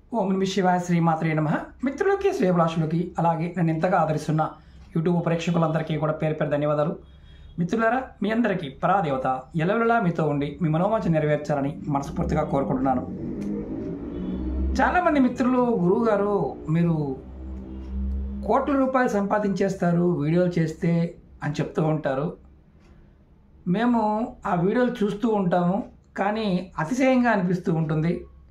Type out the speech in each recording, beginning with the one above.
ఓం నమః శివాయ శ్రీమాత్రే నమః. మిత్రులకి శ్రేయభిలాషులకి అలాగే నన్ను ఇంతగా ఆదరిస్తున్న యూట్యూబ్ ప్రేక్షకులందరికీ కూడా పేరు పేరు ధన్యవాదాలు. మిత్రులారా, మీ అందరికీ పరాదేవత ఎల్లవెల్లలా మీతో ఉండి మీ మనోవాంఛ నెరవేర్చాలని మనస్ఫూర్తిగా కోరుకుంటున్నాను. చాలామంది మిత్రులు, గురువుగారు మీరు కోట్ల రూపాయలు సంపాదించేస్తారు వీడియోలు చేస్తే అని చెప్తూ ఉంటారు. మేము ఆ వీడియోలు చూస్తూ ఉంటాము, కానీ అతిశయంగా అనిపిస్తూ ఉంటుంది.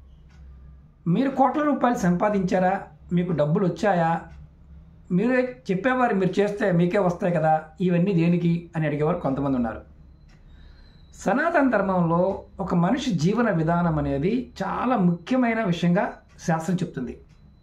మీరు కోట్ల రూపాయలు సంపాదించారా? మీకు డబ్బులు వచ్చాయా? మీరే చెప్పేవారు, మీరు చేస్తే మీకే వస్తాయి కదా, ఇవన్నీ దేనికి అని అడిగేవారు కొంతమంది ఉన్నారు. సనాతన ధర్మంలో ఒక మనిషి జీవన విధానం అనేది చాలా ముఖ్యమైన విషయంగా శాస్త్రం చెప్తుంది.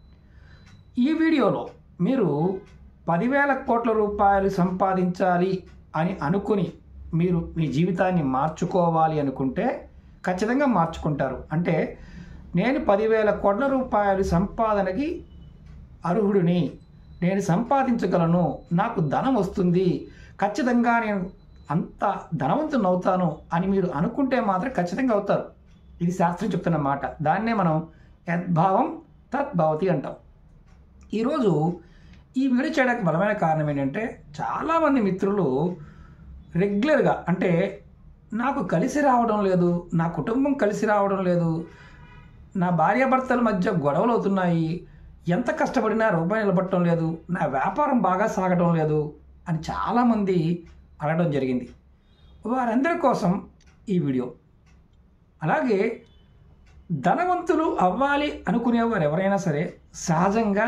ఈ వీడియోలో మీరు 10,000 కోట్ల రూపాయలు సంపాదించాలి అని అనుకుని మీరు మీ జీవితాన్ని మార్చుకోవాలి అనుకుంటే ఖచ్చితంగా మార్చుకుంటారు. అంటే నేను 10,000 కోట్ల రూపాయలు సంపాదనకి అర్హుడిని, నేను సంపాదించగలను, నాకు ధనం వస్తుంది, ఖచ్చితంగా నేను అంత ధనవంతుని అవుతాను అని మీరు అనుకుంటే మాత్రం ఖచ్చితంగా అవుతారు. ఇది శాస్త్రం చెప్తున్న మాట. దాన్నే మనం యద్భావం తద్భవతి అంటాం. ఈరోజు ఈ వీడియో చేయడానికి బలమైన కారణం ఏంటంటే, చాలామంది మిత్రులు రెగ్యులర్గా అంటే నాకు కలిసి రావడం లేదు, నా కుటుంబం కలిసి రావడం లేదు, నా భార్యాభర్తల మధ్య గొడవలు అవుతున్నాయి, ఎంత కష్టపడినా రూపాయి నిలబడటం లేదు, నా వ్యాపారం బాగా సాగడం లేదు అని చాలామంది అడగడం జరిగింది. వారందరి కోసం ఈ వీడియో. అలాగే ధనవంతులు అవ్వాలి అనుకునేవారు ఎవరైనా సరే సహజంగా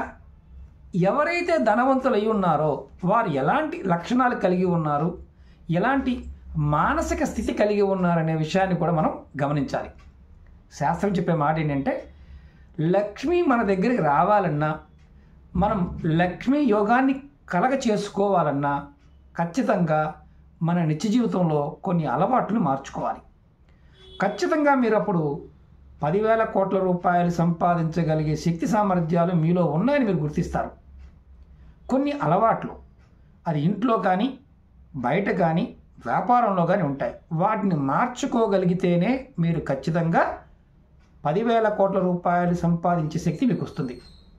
ఎవరైతే ధనవంతులు అయి ఉన్నారో వారు ఎలాంటి లక్షణాలు కలిగి ఉన్నారు, ఎలాంటి మానసిక స్థితి కలిగి ఉన్నారనే విషయాన్ని కూడా మనం గమనించాలి. శాస్త్రం చెప్పే మాట ఏంటంటే, లక్ష్మి మన దగ్గరికి రావాలన్నా, మనం లక్ష్మీ యోగాన్ని కలగ చేసుకోవాలన్నా ఖచ్చితంగా మన నిత్య జీవితంలో కొన్ని అలవాట్లు మార్చుకోవాలి. ఖచ్చితంగా మీరు అప్పుడు 10,000 కోట్ల రూపాయలు సంపాదించగలిగే శక్తి సామర్థ్యాలు మీలో ఉన్నాయని మీరు గుర్తిస్తారు. కొన్ని అలవాట్లు అది ఇంట్లో కానీ బయట కానీ వ్యాపారంలో కానీ ఉంటాయి. వాటిని మార్చుకోగలిగితేనే మీరు ఖచ్చితంగా 10,000 కోట్ల రూపాయలు సంపాదించే శక్తి మీకు వస్తుంది.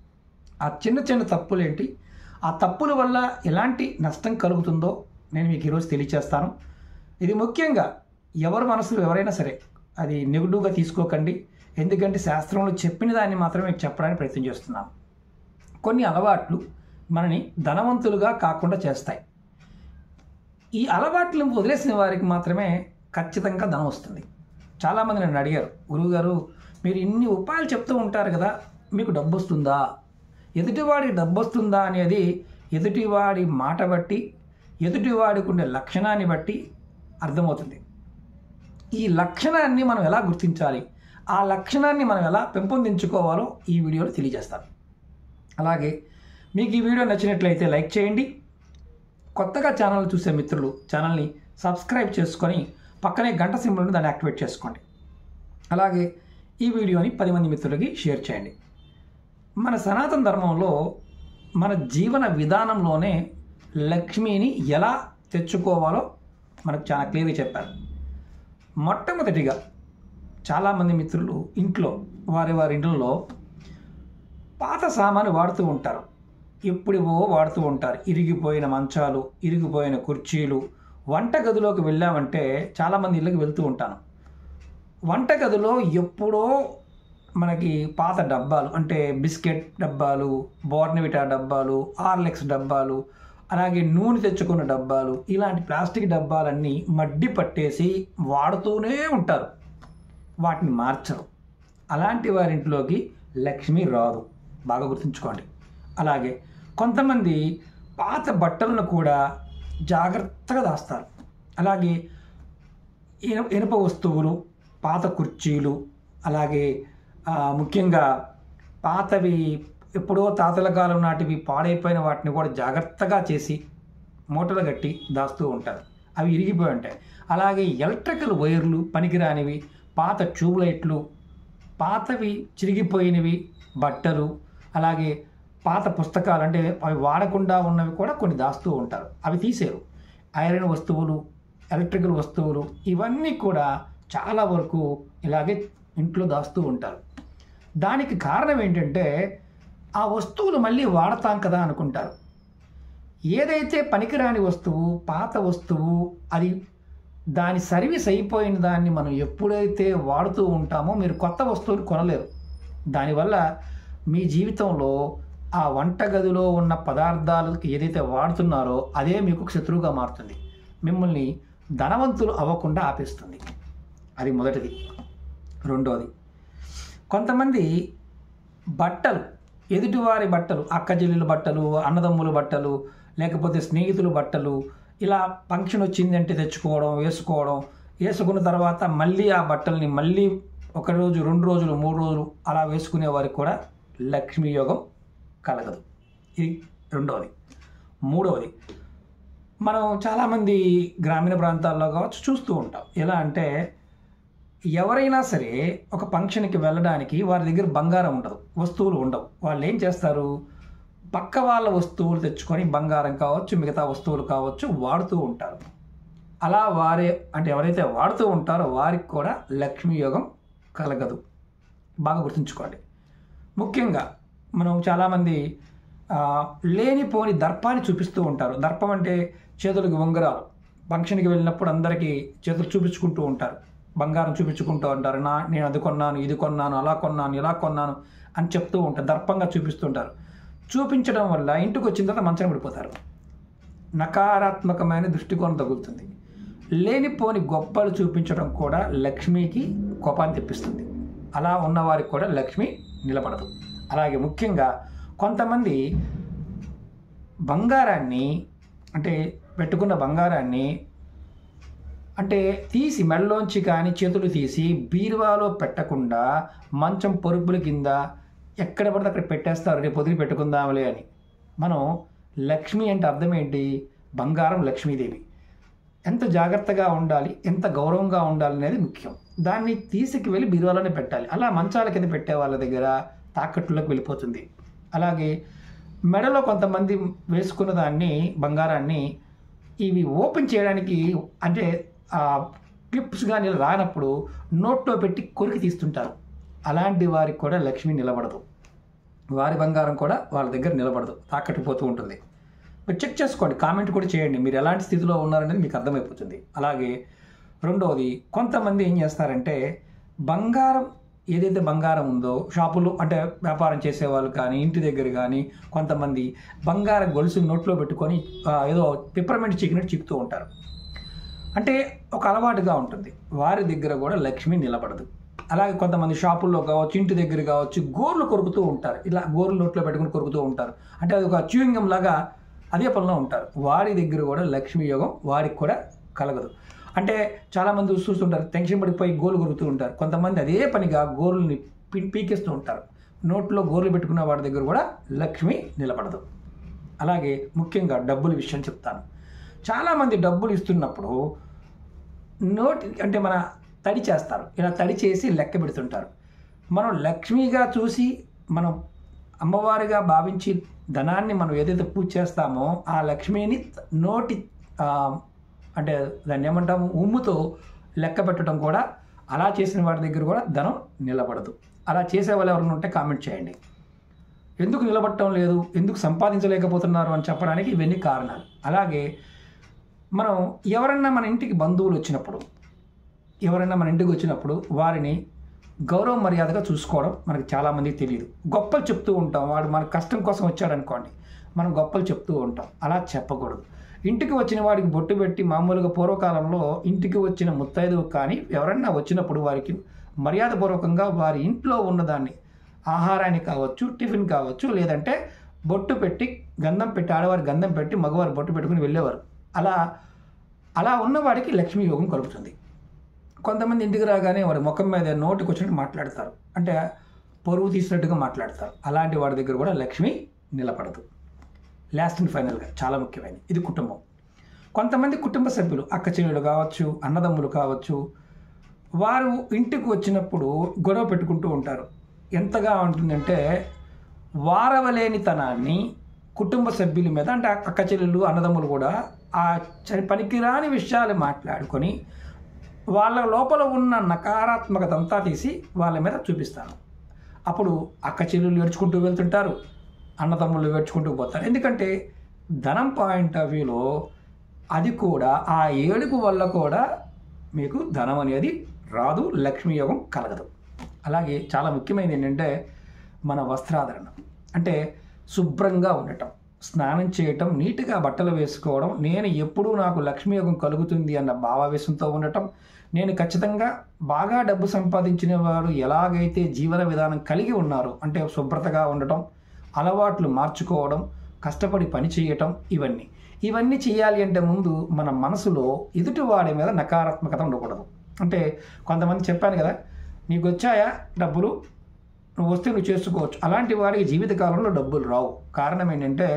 ఆ చిన్న చిన్న తప్పులేంటి, ఆ తప్పుల వల్ల ఎలాంటి నష్టం కలుగుతుందో నేను మీకు ఈరోజు తెలియచేస్తాను. ఇది ముఖ్యంగా ఎవరి మనసులో ఎవరైనా సరే అది నెగిటివ్గా తీసుకోకండి. ఎందుకంటే శాస్త్రంలో చెప్పిన దాన్ని మాత్రమే మీకు చెప్పడానికి ప్రయత్నం చేస్తున్నాను. కొన్ని అలవాట్లు మనని ధనవంతులుగా కాకుండా చేస్తాయి. ఈ అలవాట్లను వదిలేసిన వారికి మాత్రమే ఖచ్చితంగా ధనం వస్తుంది. చాలామంది నన్ను అడిగారు, గురువుగారు మీరు ఇన్ని ఉపాయాలు చెప్తూ ఉంటారు కదా, మీకు డబ్బు వస్తుందా? ఎదుటివాడికి డబ్బు వస్తుందా అనేది ఎదుటివాడి మాట బట్టి, ఎదుటివాడికి ఉండే లక్షణాన్ని బట్టి అర్థమవుతుంది. ఈ లక్షణాన్ని మనం ఎలా గుర్తించాలి, ఆ లక్షణాన్ని మనం ఎలా పెంపొందించుకోవాలో ఈ వీడియోలో తెలియజేస్తాను. అలాగే మీకు ఈ వీడియో నచ్చినట్లయితే లైక్ చేయండి. కొత్తగా ఛానల్ చూసే మిత్రులు ఛానల్ని సబ్స్క్రైబ్ చేసుకొని పక్కనే గంట సింబల్ని దాన్ని యాక్టివేట్ చేసుకోండి. అలాగే ఈ వీడియోని 10 మంది మిత్రులకి షేర్ చేయండి. మన సనాతన ధర్మంలో మన జీవన విధానంలోనే లక్ష్మిని ఎలా తెచ్చుకోవాలో మనకు చాలా క్లియర్గా చెప్పారు. మొట్టమొదటిగా చాలామంది మిత్రులు ఇంట్లో వారి ఇంట్లో పాత సామాను వాడుతూ ఉంటారు. ఎప్పుడివో వాడుతూ ఉంటారు. ఇరిగిపోయిన మంచాలు, ఇరిగిపోయిన కుర్చీలు. వంటగదిలోకి వెళ్ళామంటే చాలామంది ఇళ్ళకి వెళ్తూ ఉంటాను. వంటగదిలో ఎప్పుడో మనకి పాత డబ్బాలు అంటే బిస్కెట్ డబ్బాలు, బోర్నవిటా డబ్బాలు, హార్లిక్స్ డబ్బాలు, అలాగే నూనె తెచ్చుకున్న డబ్బాలు, ఇలాంటి ప్లాస్టిక్ డబ్బాలన్నీ మడ్డి పట్టేసి వాడుతూనే ఉంటారు. వాటిని మార్చరు. అలాంటి వారింట్లోకి లక్ష్మి రాదు, బాగా గుర్తుంచుకోండి. అలాగే కొంతమంది పాత బట్టలను కూడా జాగ్రత్తగా దాస్తారు. అలాగే ఇనుప వస్తువులు, పాత కుర్చీలు, అలాగే ముఖ్యంగా పాతవి ఎప్పుడో తాతల కాలం నాటివి పాడైపోయిన వాటిని కూడా జాగ్రత్తగా చేసి మూటలు కట్టి దాస్తూ ఉంటారు. అవి ఇరిగిపోయి ఉంటాయి. అలాగే ఎలక్ట్రికల్ వైర్లు, పనికిరానివి, పాత ట్యూబ్లైట్లు, పాతవి చిరిగిపోయినవి బట్టలు, అలాగే పాత పుస్తకాలు అంటే అవి వాడకుండా ఉన్నవి కూడా కొన్ని దాస్తూ ఉంటారు. అవి తీసేరు. ఐరన్ వస్తువులు, ఎలక్ట్రికల్ వస్తువులు, ఇవన్నీ కూడా చాలా వరకు ఇలాగే ఇంట్లో దాస్తూ ఉంటారు. దానికి కారణం ఏంటంటే ఆ వస్తువులు మళ్ళీ వాడతాం కదా అనుకుంటారు. ఏదైతే పనికిరాని వస్తువు, పాత వస్తువు, అది దాని సర్వీస్ అయిపోయిన దాన్ని మనం ఎప్పుడైతే వాడుతూ ఉంటామో మీరు కొత్త వస్తువుని కొనలేరు. దానివల్ల మీ జీవితంలో ఆ వంటగదిలో ఉన్న పదార్థాలకు ఏదైతే వాడుతున్నారో అదే మీకు శత్రువుగా మారుతుంది. మిమ్మల్ని ధనవంతులు అవ్వకుండా ఆపేస్తుంది. అది మొదటిది. రెండోది, కొంతమంది బట్టలు, ఎదుటివారి బట్టలు, అక్క చెల్లెల బట్టలు, అన్నదమ్ముల బట్టలు, లేకపోతే స్నేహితుల బట్టలు, ఇలా ఫంక్షన్ వచ్చిందంటే తెచ్చుకోవడం, వేసుకున్న తర్వాత మళ్ళీ ఆ బట్టల్ని మళ్ళీ 1 రోజు, 2 రోజులు, 3 రోజులు అలా వేసుకునే వారికి కూడా లక్ష్మీ యోగం కలగదు. ఇది రెండవది. మూడవది, మనం చాలామంది గ్రామీణ ప్రాంతాల్లో కావచ్చు చూస్తూ ఉంటాం. ఎలా అంటే ఎవరైనా సరే ఒక ఫంక్షన్కి వెళ్ళడానికి వారి దగ్గర బంగారం ఉండదు, వస్తువులు ఉండవు. వాళ్ళు ఏం చేస్తారు, పక్క వాళ్ళ వస్తువులు తెచ్చుకొని బంగారం కావచ్చు, మిగతా వస్తువులు కావచ్చు వాడుతూ ఉంటారు. అలా ఎవరైతే వాడుతూ ఉంటారో వారికి కూడా లక్ష్మీ యోగం కలగదు. బాగా గుర్తుంచుకోండి. ముఖ్యంగా మనం చాలామంది లేనిపోని దర్పాన్ని చూపిస్తూ ఉంటారు. దర్పం అంటే చేతులకు ఉంగరాలు. ఫంక్షన్కి వెళ్ళినప్పుడు అందరికీ చేతులు చూపించుకుంటూ ఉంటారు, బంగారం చూపించుకుంటూ ఉంటారు. నేను అది కొన్నాను, ఇది కొన్నాను, అలా కొన్నాను, ఇలా కొన్నాను అని చెప్తూ ఉంటారు. దర్పంగా చూపిస్తుంటారు. చూపించడం వల్ల ఇంటికి వచ్చిన తర్వాత మంచం పడిపోతారు. నకారాత్మకమైన దృష్టికోణం తగులుతుంది. లేనిపోని గొప్పలు చూపించడం కూడా లక్ష్మికి కోపాన్ని తెప్పిస్తుంది. అలా ఉన్నవారికి కూడా లక్ష్మి నిలబడదు. అలాగే ముఖ్యంగా కొంతమంది బంగారాన్ని, అంటే పెట్టుకున్న బంగారాన్ని అంటే తీసి మెడలోంచి కానీ చేతులు తీసి బీరువాలో పెట్టకుండా మంచం పొరుపుల కింద ఎక్కడ పడితే అక్కడ పెట్టేస్తారు, రేపు పొద్దున పెట్టుకుందాంలే అని. మనం లక్ష్మి అంటే అర్థం ఏంటి? బంగారం లక్ష్మీదేవి. ఎంత జాగ్రత్తగా ఉండాలి, ఎంత గౌరవంగా ఉండాలి అనేది ముఖ్యం. దాన్ని తీసుకువెళ్ళి బీరువాలోనే పెట్టాలి. అలా మంచాల కింద పెట్టే వాళ్ళ దగ్గర తాకట్టులోకి వెళ్ళిపోతుంది. అలాగే మెడలో కొంతమంది వేసుకున్న దాన్ని, బంగారాన్ని ఇవి ఓపెన్ చేయడానికి అంటే క్లిప్స్ కానీ రానప్పుడు నోట్లో పెట్టి కొరికి తీస్తుంటారు. అలాంటి వారికి కూడా లక్ష్మి నిలబడదు. వారి బంగారం కూడా వాళ్ళ దగ్గర నిలబడదు, తాకట్టుపోతూ ఉంటుంది. మీరు చెక్ చేసుకోండి, కామెంట్ కూడా చేయండి, మీరు ఎలాంటి స్థితిలో ఉన్నారనేది మీకు అర్థమైపోతుంది. అలాగే రెండవది, కొంతమంది ఏం చేస్తారంటే బంగారం, ఏదైతే బంగారం ఉందో షాపులు అంటే వ్యాపారం చేసేవాళ్ళు కానీ ఇంటి దగ్గర కానీ కొంతమంది బంగారం గొలుసు నోట్లో పెట్టుకొని ఏదో పిప్పర్మెంట్ చీకినట్టు చీకుతూ ఉంటారు. అంటే ఒక అలవాటుగా ఉంటుంది. వారి దగ్గర కూడా లక్ష్మి నిలబడదు. అలాగే కొంతమంది షాపుల్లో కావచ్చు, ఇంటి దగ్గర కావచ్చు, గోర్లు కొరుకుతూ ఉంటారు. ఇలా గోర్లు నోట్లో పెట్టుకుని కొరుకుతూ ఉంటారు. అంటే అది ఒక చ్యూయింగం లాగా అదే పనిలో ఉంటారు. వారి దగ్గర కూడా లక్ష్మీ యోగం వారికి కూడా కలగదు. అంటే చాలామంది చూస్తుంటారు, టెన్షన్ పడిపోయి గోర్లు కొరుకుతూ ఉంటారు. కొంతమంది అదే పనిగా గోర్లని పీకేస్తూ ఉంటారు. నోట్లో గోర్లు పెట్టుకున్న వాడి దగ్గర కూడా లక్ష్మి నిలబడదు. అలాగే ముఖ్యంగా డబ్బుల విషయం చెప్తాను. చాలామంది డబ్బులు ఇస్తున్నప్పుడు అంటే మన తడి చేస్తారు. ఇలా తడి చేసి లెక్క పెడుతుంటారు. మనం లక్ష్మిగా చూసి మనం అమ్మవారిగా భావించి ధనాన్ని మనం ఏదైతే పూజ చేస్తామో ఆ లక్ష్మిని నోటి అంటే దాన్ని ఏమంటాము, ఉమ్ముతో లెక్క పెట్టడం కూడా, అలా చేసిన వాడి దగ్గర కూడా ధనం నిలబడదు. అలా చేసే వాళ్ళు ఎవరైనా ఉంటే కామెంట్ చేయండి. ఎందుకు నిలబడటం లేదు, ఎందుకు సంపాదించలేకపోతున్నారు అని చెప్పడానికి ఇవన్నీ కారణాలు. అలాగే మనం ఎవరన్నా మన ఇంటికి బంధువులు వచ్చినప్పుడు, వారిని గౌరవ మర్యాదగా చూసుకోవడం మనకు చాలామందికి తెలియదు. గొప్పలు చెప్తూ ఉంటాం. వాడు మన కష్టం కోసం వచ్చాడనుకోండి, మనం గొప్పలు చెప్తూ ఉంటాం. అలా చెప్పకూడదు. ఇంటికి వచ్చిన వాడికి బొట్టు పెట్టి, మామూలుగా పూర్వకాలంలో ఇంటికి వచ్చిన ముత్తైదువు కానీ ఎవరన్నా వచ్చినప్పుడు వారికి మర్యాదపూర్వకంగా వారి ఇంట్లో ఉన్నదాన్ని, ఆహారాన్ని కావచ్చు, టిఫిన్ కావచ్చు, లేదంటే బొట్టు పెట్టి గంధం పెట్టి, ఆడవారి గంధం పెట్టి మగవారు బొట్టు పెట్టుకుని వెళ్ళేవారు. అలా ఉన్నవాడికి లక్ష్మీ యోగం కలుగుతుంది. కొంతమంది ఇంటికి రాగానే వారి ముఖం మీద నోటికి వచ్చినట్టు మాట్లాడతారు, అంటే పరువు తీసినట్టుగా మాట్లాడతారు. అలాంటి వాడి దగ్గర కూడా లక్ష్మి నిలబడదు. లాస్ట్ అండ్ ఫైనల్గా చాలా ముఖ్యమైనది, ఇది కుటుంబం. కొంతమంది కుటుంబ సభ్యులు, అక్క చెల్లెలు కావచ్చు, అన్నదమ్ములు కావచ్చు, వారు ఇంటికి వచ్చినప్పుడు గొడవ పెట్టుకుంటూ ఉంటారు. ఎంతగా ఉంటుందంటే వారవలేనితనాన్ని కుటుంబ సభ్యుల మీద, అంటే అక్క చెల్లెలు అన్నదమ్ములు కూడా ఆ పనికిరాని విషయాలు మాట్లాడుకొని వాళ్ళ లోపల ఉన్న నకారాత్మకత అంతా తీసి వాళ్ళ మీద చూపిస్తాను. అప్పుడు అక్క చెల్లెళ్ళు ఏడ్చుకుంటూ వెళ్తుంటారు, అన్నదమ్ముళ్ళు ఏడ్చుకుంటూ పోతారు. ఎందుకంటే ధనం పాయింట్ ఆఫ్ వ్యూలో అది కూడా ఆ ఏడుపు వల్ల కూడా మీకు ధనం అనేది రాదు, లక్ష్మీ యోగం కలగదు. అలాగే చాలా ముఖ్యమైనది ఏంటంటే మన వస్త్రాధరణ. అంటే శుభ్రంగా ఉండటం, స్నానం చేయటం, నీట్గా బట్టలు వేసుకోవడం, నేను ఎప్పుడూ నాకు లక్ష్మీ యోగం కలుగుతుంది అన్న భావావేశంతో ఉండటం, నేను ఖచ్చితంగా బాగా డబ్బు సంపాదించిన వారు ఎలాగైతే జీవన విధానం కలిగి ఉన్నారో అంటే శుభ్రతగా ఉండటం, అలవాట్లు మార్చుకోవడం, కష్టపడి పని చేయటం, ఇవన్నీ చేయాలి అంటే ముందు మన మనసులో ఎదుటివాడి మీద నకారాత్మకత ఉండకూడదు. అంటే కొంతమంది చెప్పాను కదా, నీకు వచ్చాయా డబ్బులు, నువ్వు వస్తే నువ్వు చేసుకోవచ్చు, అలాంటి వాడికి జీవితకాలంలో డబ్బులు రావు. కారణం ఏంటంటే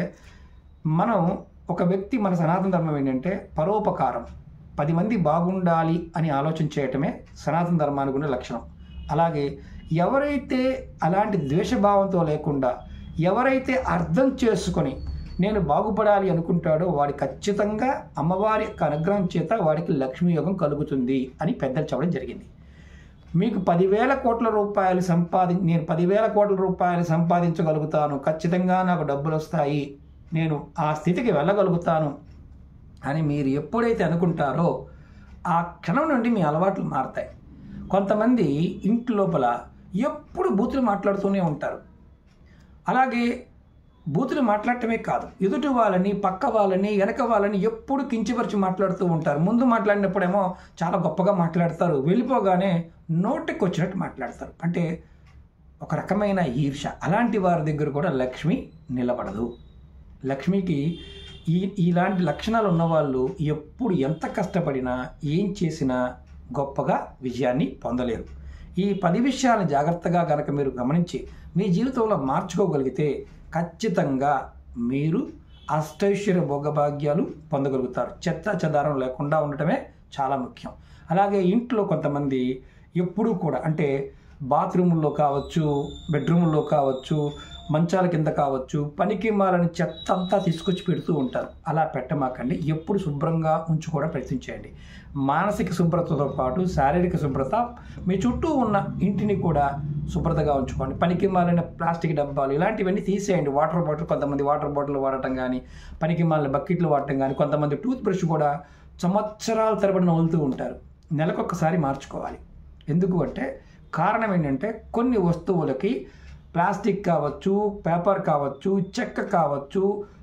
మనం ఒక వ్యక్తి, మన సనాతన ధర్మం ఏంటంటే పరోపకారం, 10 మంది బాగుండాలి అని ఆలోచన చేయటమే సనాతన ధర్మానికి ఉన్న లక్షణం. అలాగే ఎవరైతే అలాంటి ద్వేషభావంతో లేకుండా, ఎవరైతే అర్థం చేసుకొని నేను బాగుపడాలి అనుకుంటాడో వాడి ఖచ్చితంగా అమ్మవారి యొక్క అనుగ్రహం చేత వాడికి లక్ష్మీ యోగం కలుగుతుంది అని పెద్దలు చెప్పడం జరిగింది. మీకు 10,000 కోట్ల రూపాయలు నేను 10,000 కోట్ల రూపాయలు సంపాదించగలుగుతాను, ఖచ్చితంగా నాకు డబ్బులు వస్తాయి, నేను ఆ స్థితికి వెళ్ళగలుగుతాను అని మీరు ఎప్పుడైతే అనుకుంటారో ఆ క్షణం నుండి మీ అలవాట్లు మారుతాయి. కొంతమంది ఇంటి లోపల ఎప్పుడు బూతులు మాట్లాడుతూనే ఉంటారు. అలాగే బూతులు మాట్లాడటమే కాదు, ఎదుటి వాళ్ళని, పక్క వాళ్ళని, వెనక వాళ్ళని ఎప్పుడు కించపరిచి మాట్లాడుతూ ఉంటారు. ముందు మాట్లాడినప్పుడేమో చాలా గొప్పగా మాట్లాడతారు, వెళ్ళిపోగానే నోటికి వచ్చినట్టు మాట్లాడతారు. అంటే ఒక రకమైన ఈర్ష. అలాంటి వారి దగ్గర కూడా లక్ష్మి నిలబడదు. లక్ష్మికి ఇలాంటి లక్షణాలు ఉన్నవాళ్ళు ఎప్పుడు ఎంత కష్టపడినా ఏం చేసినా గొప్పగా విజయాన్ని పొందలేరు. ఈ 10 విషయాలను జాగ్రత్తగా కనుక మీరు గమనించి మీ జీవితంలో మార్చుకోగలిగితే ఖచ్చితంగా మీరు అష్టైశ్వర్య భోగభాగ్యాలు పొందగలుగుతారు. చెత్త చెదారం లేకుండా ఉండటమే చాలా ముఖ్యం. అలాగే ఇంట్లో కొంతమంది ఎప్పుడూ కూడా అంటే బాత్రూముల్లో కావచ్చు, బెడ్రూముల్లో కావచ్చు, మంచాల కింద కావచ్చు, పనికి మాలని చెత్త అంతా తీసుకొచ్చి పెడుతూ ఉంటారు. అలా పెట్టమాకండి. ఎప్పుడు శుభ్రంగా ఉంచుకోవడం ప్రయత్నించేయండి. మానసిక శుభ్రతతో పాటు శారీరక శుభ్రత, మీ చుట్టూ ఉన్న ఇంటిని కూడా శుభ్రతగా ఉంచుకోండి. పనికి మాలిన ప్లాస్టిక్ డబ్బాలు ఇలాంటివన్నీ తీసేయండి. వాటర్ బాటిల్, కొంతమంది వాటర్ బాటిల్ వాడటం కానీ, పనికి మాలిన బకెట్లు వాడటం కానీ, కొంతమంది టూత్ బ్రష్ కూడా సంవత్సరాల తరబడి నవ్వులుతూ ఉంటారు. నెలకొకసారి మార్చుకోవాలి. ఎందుకు అంటే కారణం ఏంటంటే కొన్ని వస్తువులకి ప్లాస్టిక్ కావచ్చు, పేపర్ కావచ్చు, చెక్క కావచ్చు,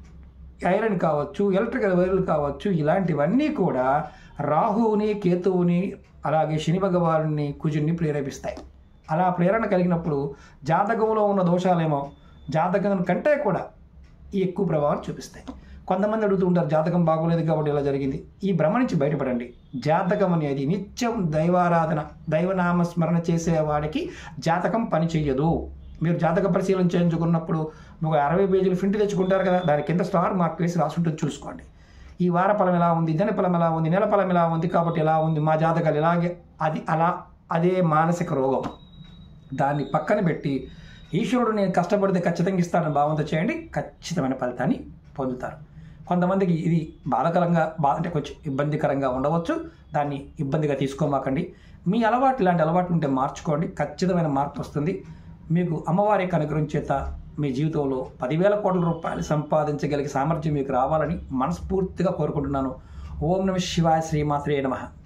ఐరన్ కావచ్చు, ఎలక్ట్రికల్ వైర్లు కావచ్చు, ఇలాంటివన్నీ కూడా రాహువుని, కేతువుని, అలాగే శని భగవాన్ని, కుజుని ప్రేరేపిస్తాయి. అలా ప్రేరణ కలిగినప్పుడు జాతకంలో ఉన్న దోషాలేమో జాతకం కంటే కూడా ఎక్కువ ప్రభావం చూపిస్తాయి. కొంతమంది అడుగుతూ ఉంటారు, జాతకం బాగోలేదు కాబట్టి ఇలా జరిగింది. ఈ భ్రమ నుంచి బయటపడండి. జాతకం అనేది నిత్యం దైవారాధన, దైవనామస్మరణ చేసేవాడికి జాతకం పని చెయ్యదు. మీరు జాతక పరిశీలన చేయించుకున్నప్పుడు ఒక 60 పేజీలు ప్రింట్ తెచ్చుకుంటారు కదా, దాని కింద స్టార్ మార్క్ వేసి రాసుంటుంది, చూసుకోండి. ఈ వార ఫలం ఎలా ఉంది, దిన ఫలం ఎలా ఉంది, నెల ఫలం ఎలా ఉంది, కాబట్టి ఎలా ఉంది, మా జాతకాలు ఇలాగే, అదే మానసిక రోగం. దాన్ని పక్కన పెట్టి ఈశ్వరుడు నేను కష్టపడితే ఖచ్చితంగా ఇస్తానని భావంతో చేయండి, ఖచ్చితమైన ఫలితాన్ని పొందుతారు. కొంతమందికి ఇది బాధకరంగా అంటే కొంచెం ఇబ్బందికరంగా ఉండవచ్చు, దాన్ని ఇబ్బందిగా తీసుకోమాకండి. మీ అలవాటు ఇలాంటి అలవాట్లు ఉంటే మార్చుకోండి, ఖచ్చితమైన మార్పు వస్తుంది. మీకు అమ్మవారి యొక్క అనుగ్రహం చేత మీ జీవితంలో 10,000 కోట్ల రూపాయలు సంపాదించగలిగే సామర్థ్యం మీకు రావాలని మనస్ఫూర్తిగా కోరుకుంటున్నాను. ఓం నమః శివాయ. శ్రీమాత్రే నమః.